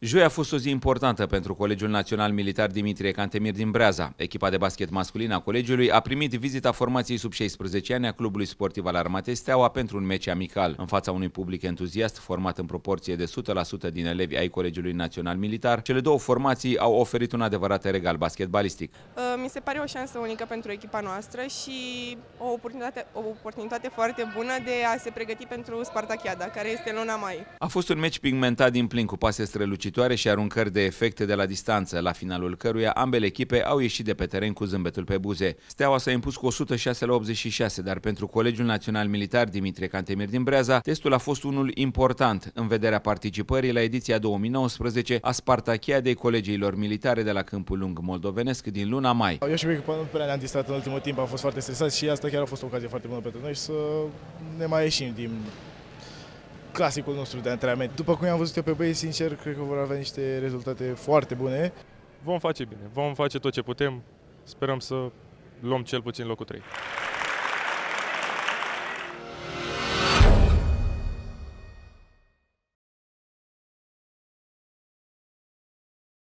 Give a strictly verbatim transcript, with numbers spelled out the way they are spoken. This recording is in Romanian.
Joi a fost o zi importantă pentru Colegiul Național Militar Dimitrie Cantemir din Breaza. Echipa de basket masculin a colegiului a primit vizita formației sub șaisprezece ani a clubului sportiv al Armatei Steaua pentru un meci amical. În fața unui public entuziast, format în proporție de o sută la sută din elevi ai Colegiului Național Militar, cele două formații au oferit un adevărat regal basketbalistic. Mi se pare o șansă unică pentru echipa noastră și o oportunitate, o oportunitate foarte bună de a se pregăti pentru Spartachiada, care este în luna mai. A fost un meci pigmentat din plin cu pase strălucitoare și aruncări de efecte de la distanță, la finalul căruia ambele echipe au ieșit de pe teren cu zâmbetul pe buze. Steaua s-a impus cu o sută șase la optzeci și șase, dar pentru Colegiul Național Militar Dimitrie Cantemir din Breaza, testul a fost unul important în vederea participării la ediția două mii nouăsprezece a Spartachiadei colegiilor militare de la Câmpul Lung moldovenesc din luna mai. Eu și echipa nu prea ne-am distrat în ultimul timp, am fost foarte stresați și asta chiar a fost o ocazie foarte bună pentru noi să ne mai ieșim din clasicul nostru de antrenament. După cum am văzut eu pe băieți, sincer, cred că vor avea niște rezultate foarte bune. Vom face bine, vom face tot ce putem, sperăm să luăm cel puțin locul trei.